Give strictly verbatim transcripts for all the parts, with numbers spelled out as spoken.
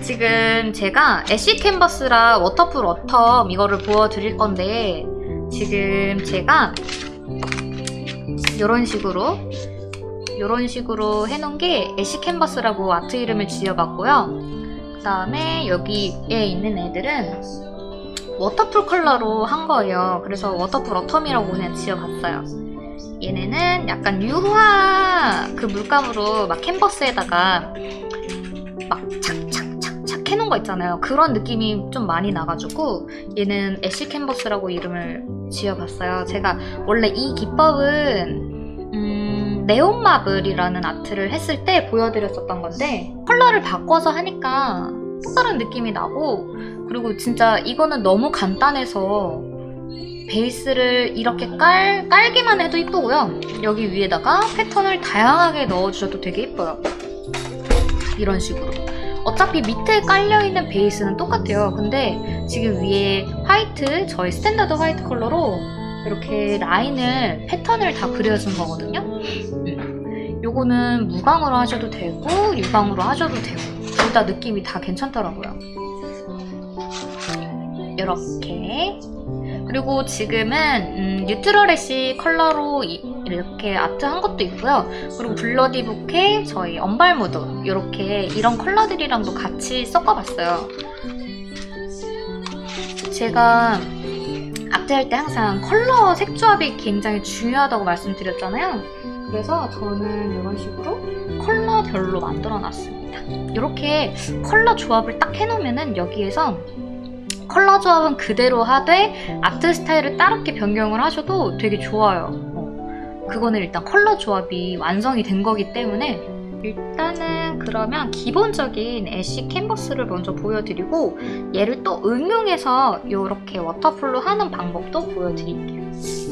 지금 제가 애쉬 캔버스랑 워터풀 워텀 이거를 보여드릴 건데, 지금 제가 이런 식으로 이런 식으로 해놓은 게 애쉬 캔버스라고 아트 이름을 지어봤고요. 그 다음에 여기에 있는 애들은 워터풀 컬러로 한 거예요. 그래서 워터풀 워텀이라고 그냥 지어봤어요. 얘네는 약간 유화 그 물감으로 막 캔버스에다가 막 착착착착 해놓은 거 있잖아요. 그런 느낌이 좀 많이 나가지고 얘는 애쉬 캔버스라고 이름을 지어봤어요. 제가 원래 이 기법은 음, 네온 마블이라는 아트를 했을 때 보여드렸었던 건데, 컬러를 바꿔서 하니까 또 다른 느낌이 나고, 그리고 진짜 이거는 너무 간단해서 베이스를 이렇게 깔, 깔기만 해도 이쁘고요. 여기 위에다가 패턴을 다양하게 넣어주셔도 되게 이뻐요. 이런 식으로. 어차피 밑에 깔려있는 베이스는 똑같아요. 근데 지금 위에 화이트, 저희 스탠다드 화이트 컬러로 이렇게 라인을, 패턴을 다 그려준 거거든요. 음. 요거는 무광으로 하셔도 되고 유광으로 하셔도 되고 둘 다 느낌이 다 괜찮더라고요. 이렇게. 그리고 지금은 음, 뉴트럴 애쉬 컬러로 이, 이렇게 아트 한 것도 있고요. 그리고 블러디 부케, 저희 언발무드 이렇게 이런 컬러들이랑도 같이 섞어봤어요. 제가 아트할 때 항상 컬러 색조합이 굉장히 중요하다고 말씀드렸잖아요. 그래서 저는 이런 식으로 컬러별로 만들어놨습니다. 이렇게 컬러 조합을 딱 해놓으면은 여기에서 컬러 조합은 그대로 하되 아트 스타일을 따롭게 변경을 하셔도 되게 좋아요. 어, 그거는 일단 컬러 조합이 완성이 된 거기 때문에. 일단은 그러면 기본적인 애쉬 캔버스를 먼저 보여드리고 얘를 또 응용해서 이렇게 워터풀로 하는 방법도 보여드릴게요.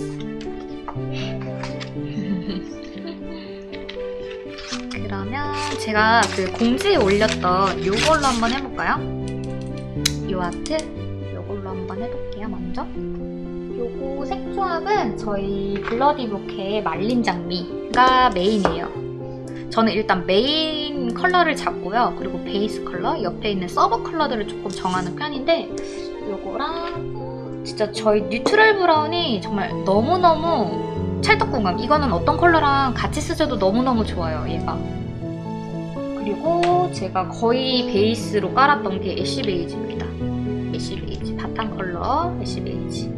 그러면 제가 그 공지에 올렸던 이걸로 한번 해볼까요? 이 아트 이걸로 한번 해볼게요. 먼저 요거 색조합은 저희 블러디 부케의 말린 장미가 메인이에요. 저는 일단 메인 컬러를 잡고요. 그리고 베이스 컬러, 옆에 있는 서브 컬러들을 조금 정하는 편인데, 요거랑 진짜 저희 뉴트럴 브라운이 정말 너무너무 찰떡궁합. 이거는 어떤 컬러랑 같이 쓰셔도 너무너무 좋아요, 얘가. 그리고 제가 거의 베이스로 깔았던 게 애쉬 베이지입니다. 애쉬 베이지, 바탕 컬러 애쉬 베이지.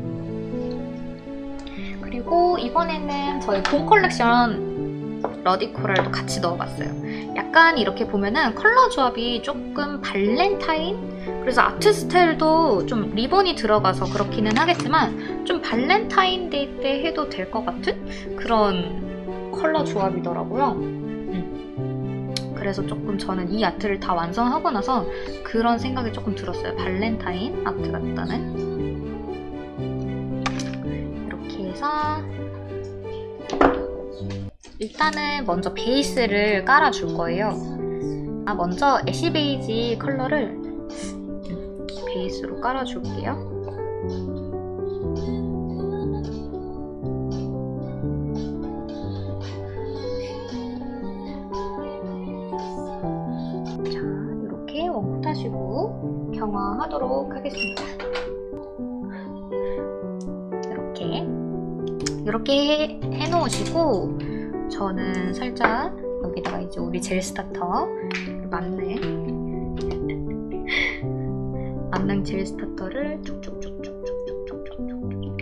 그리고 이번에는 저희 봄 컬렉션 러디 코랄도 같이 넣어봤어요. 약간 이렇게 보면은 컬러 조합이 조금 발렌타인? 그래서 아트 스타일도 좀 리본이 들어가서 그렇기는 하겠지만 좀 발렌타인데이 때 해도 될 것 같은 그런 컬러 조합이더라고요. 음. 그래서 조금 저는 이 아트를 다 완성하고 나서 그런 생각이 조금 들었어요. 발렌타인 아트 같다는. 이렇게 해서 일단은 먼저 베이스를 깔아줄 거예요. 아, 먼저 애쉬 베이지 컬러를 베이스로 깔아줄게요. 자, 이렇게 원고 타시고 경화하도록 하겠습니다. 이렇게 이렇게 해놓으시고, 저는 살짝 여기다가 이제 우리 젤 스타터 만능 만능 젤 스타터를 쭉쭉쭉쭉쭉쭉쭉쭉.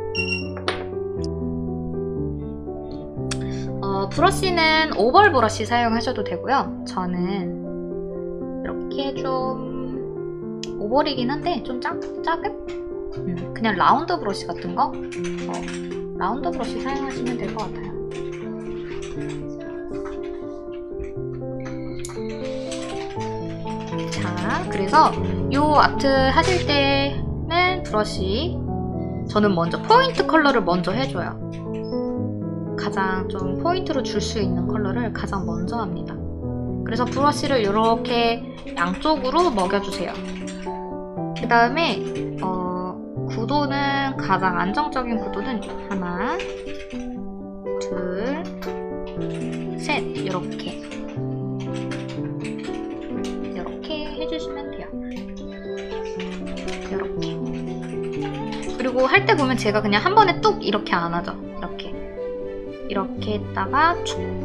어, 브러쉬는 오벌 브러쉬 사용하셔도 되고요. 저는 이렇게 좀 오벌이긴 한데 좀 작, 작은? 음, 그냥 라운드 브러쉬 같은 거? 어, 라운드 브러쉬 사용하시면 될 것 같아요. 자, 그래서 이 아트 하실 때는 브러쉬, 저는 먼저 포인트 컬러를 먼저 해줘요. 가장 좀 포인트로 줄 수 있는 컬러를 가장 먼저 합니다. 그래서 브러쉬를 이렇게 양쪽으로 먹여주세요. 그 다음에 어, 구도는 가장 안정적인 구도는 하나, 둘, 셋, 이렇게 이렇게 해주시면 할 때 보면 제가 그냥 한 번에 뚝 이렇게 안 하죠. 이렇게 이렇게 했다가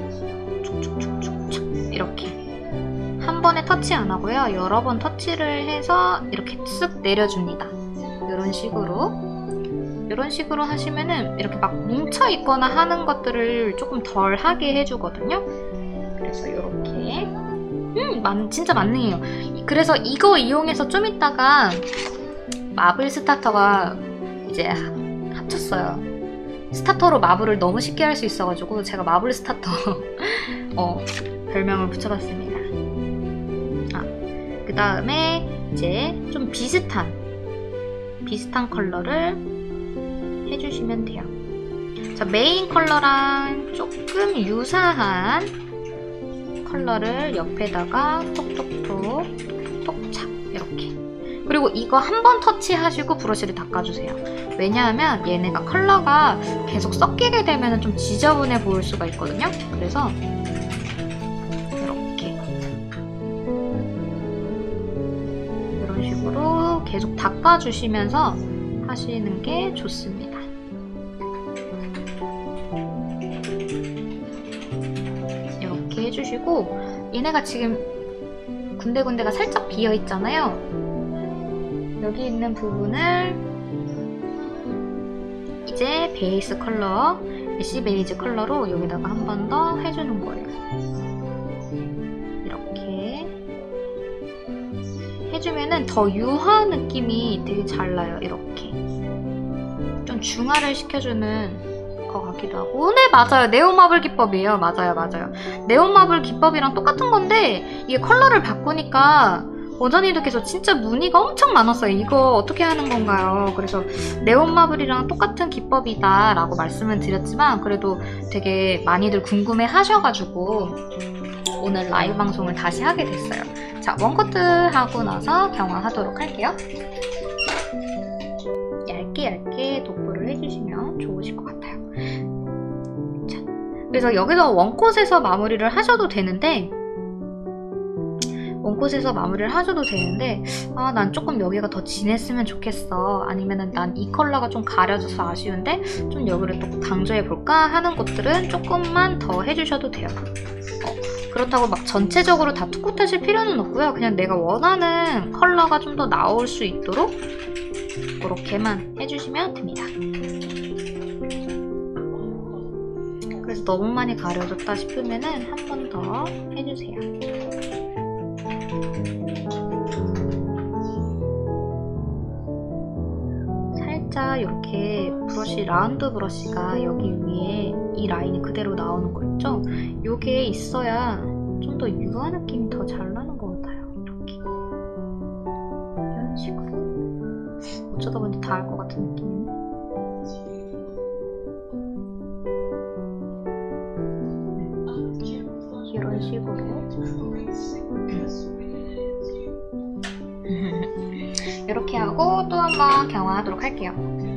축축축축축 이렇게 한 번에 터치 안 하고요. 여러 번 터치를 해서 이렇게 쓱 내려줍니다. 이런 식으로 이런 식으로 하시면은 이렇게 막 뭉쳐 있거나 하는 것들을 조금 덜 하게 해주거든요. 그래서 이렇게 음 만, 진짜 만능해요. 그래서 이거 이용해서 좀 이따가 마블 스타터가 이제 합쳤어요. 스타터로 마블을 너무 쉽게 할 수 있어가지고 제가 마블 스타터 어, 별명을 붙여봤습니다. 아, 그 다음에 이제 좀 비슷한 비슷한 컬러를 해주시면 돼요. 자, 메인 컬러랑 조금 유사한 컬러를 옆에다가 톡톡톡 톡착 이렇게. 그리고 이거 한 번 터치하시고 브러쉬를 닦아주세요. 왜냐하면 얘네가 컬러가 계속 섞이게 되면 좀 지저분해 보일 수가 있거든요. 그래서 이렇게 이런 식으로 계속 닦아주시면서 하시는 게 좋습니다. 이렇게 해주시고 얘네가 지금 군데군데가 살짝 비어있잖아요. 여기 있는 부분을 이제 베이스 컬러, 애쉬 베이지 컬러로 여기다가 한 번 더 해주는 거예요. 이렇게 해주면은 더 유화 느낌이 되게 잘 나요. 이렇게 좀 중화를 시켜주는 것 같기도 하고. 네, 맞아요. 네온마블 기법이에요. 맞아요, 맞아요. 네온마블 기법이랑 똑같은 건데 이게 컬러를 바꾸니까 원전이들께서 진짜 문의가 엄청 많았어요. 이거 어떻게 하는 건가요? 그래서 네온마블이랑 똑같은 기법이다 라고 말씀을 드렸지만 그래도 되게 많이들 궁금해 하셔가지고 오늘 라이브 방송을 다시 하게 됐어요. 자, 원코트 하고 나서 경화하도록 할게요. 얇게 얇게 도포를 해주시면 좋으실 것 같아요. 자, 그래서 여기서 원콧에서 마무리를 하셔도 되는데 원콧에서 마무리를 하셔도 되는데 아, 난 조금 여기가 더 진했으면 좋겠어. 아니면은 난 이 컬러가 좀 가려져서 아쉬운데 좀 여기를 또 강조해볼까 하는 것들은 조금만 더 해주셔도 돼요. 어, 그렇다고 막 전체적으로 다 툭툭 하실 필요는 없고요. 그냥 내가 원하는 컬러가 좀 더 나올 수 있도록 그렇게만 해주시면 됩니다. 그래서 너무 많이 가려졌다 싶으면은 한 번 더 해주세요. 살짝 이렇게 브러쉬, 라운드 브러쉬가 여기 위에 이 라인이 그대로 나오는 거 있죠? 요게 있어야 좀 더 유화 느낌이 더 잘 나는 것 같아요. 이렇게 이런 식으로 어쩌다 보니 다 할 것 같은 느낌. 이런 식으로 이렇게 하고 또 한번 경화하도록 할게요.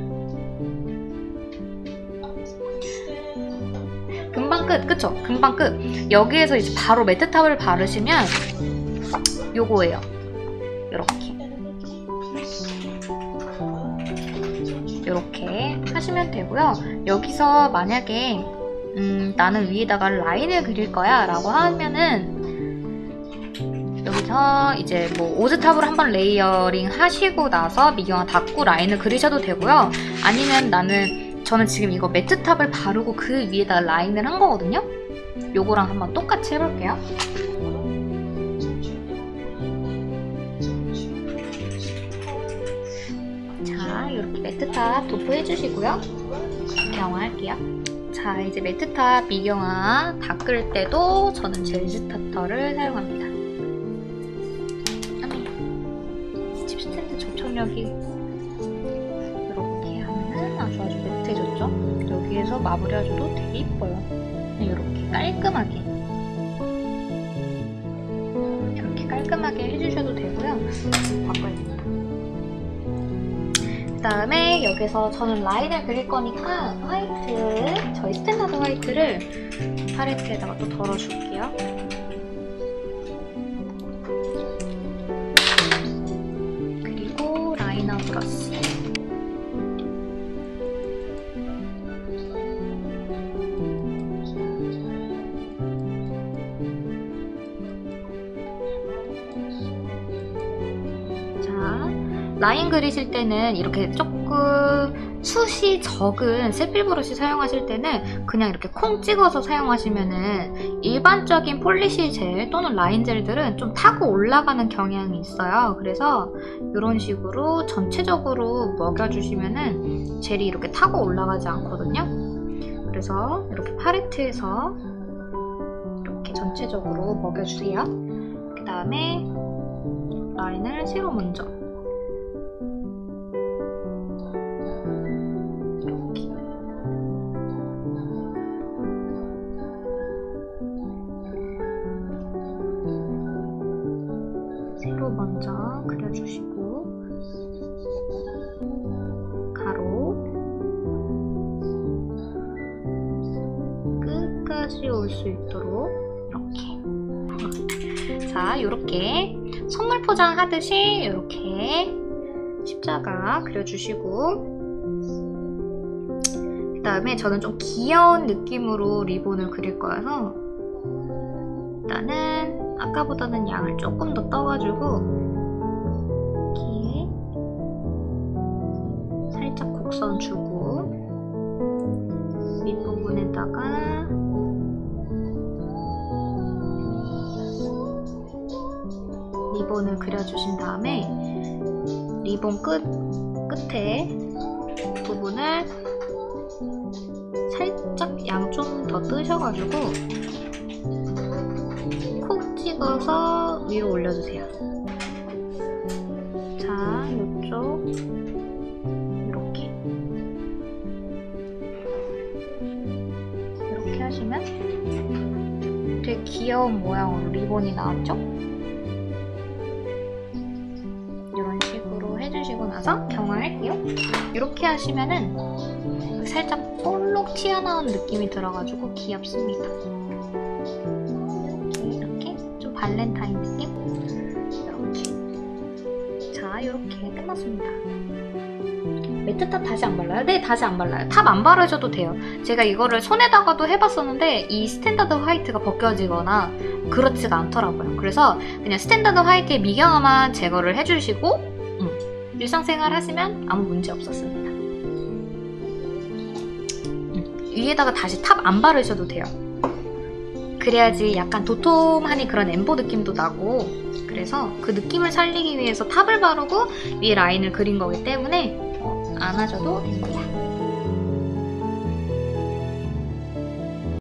금방 끝, 그쵸? 금방 끝. 여기에서 이제 바로 매트탑을 바르시면 요거예요. 이렇게 이렇게 하시면 되고요. 여기서 만약에 음, 나는 위에다가 라인을 그릴 거야 라고 하면은 여기서 이제 뭐 오즈탑으로 한번 레이어링 하시고 나서 미경화 닫고 라인을 그리셔도 되고요. 아니면 나는 저는 지금 이거 매트탑을 바르고 그 위에다 라인을 한 거거든요. 요거랑 한번 똑같이 해볼게요. 자, 이렇게 매트탑 도포해주시고요. 경화할게요. 자, 이제 매트탑 미경화 닦을 때도 저는 젤 스타터를 사용합니다. 칩 스탠드 접착력이 이렇게 하면은 아주 아주 매트해졌죠? 여기에서 마무리해줘도 되게 이뻐요. 이렇게 깔끔하게 이렇게 깔끔하게 해주셔도 되고요. 바꿔야겠다. 그 다음에 여기서 저는 라인을 그릴 거니까 화이트, 저희 스탠다드 화이트를 팔레트에다가 또 덜어줄게요. 그리고 라이너 브러쉬 라인 그리실 때는 이렇게 조금 숱이 적은 세필 브러쉬 사용하실 때는 그냥 이렇게 콩 찍어서 사용하시면은 일반적인 폴리시 젤 또는 라인 젤들은 좀 타고 올라가는 경향이 있어요. 그래서 이런 식으로 전체적으로 먹여주시면은 젤이 이렇게 타고 올라가지 않거든요. 그래서 이렇게 팔레트에서 이렇게 전체적으로 먹여주세요. 그 다음에 라인을 새로 먼저 이렇게 새로 먼저 그려주시고 가로 끝까지 올 수 있도록 이렇게. 자, 이렇게 선물 포장하듯이 이렇게 십자가 그려주시고, 그 다음에 저는 좀 귀여운 느낌으로 리본을 그릴 거여서 일단은 아까보다는 양을 조금 더 떠가지고 이렇게 살짝 곡선 주고 밑부분에다가 리본을 그려주신 다음에 리본 끝, 끝에 부분을 살짝 양 좀 더 뜨셔가지고 콕 찍어서 위로 올려주세요. 자, 이쪽 이렇게 이렇게 하시면 되게 귀여운 모양으로 리본이 나왔죠? 이런 식으로 해주시고 나서 경화할게요. 이렇게 하시면은 살짝 볼록 튀어나온 느낌이 들어가지고 귀엽습니다. 이렇게, 이렇게 좀 발렌타인 느낌? 이렇게. 자, 이렇게 끝났습니다. 매트 탑 다시 안 발라요? 네, 다시 안 발라요. 탑 안 바르셔도 돼요. 제가 이거를 손에다가도 해봤었는데 이 스탠다드 화이트가 벗겨지거나 그렇지가 않더라고요. 그래서 그냥 스탠다드 화이트의 미경화만 제거를 해주시고 음, 일상생활 하시면 아무 문제 없었습니다. 음, 위에다가 다시 탑 안 바르셔도 돼요. 그래야지 약간 도톰하니 그런 엠보 느낌도 나고, 그래서 그 느낌을 살리기 위해서 탑을 바르고 위에 라인을 그린 거기 때문에 어, 안 하셔도 됩니다.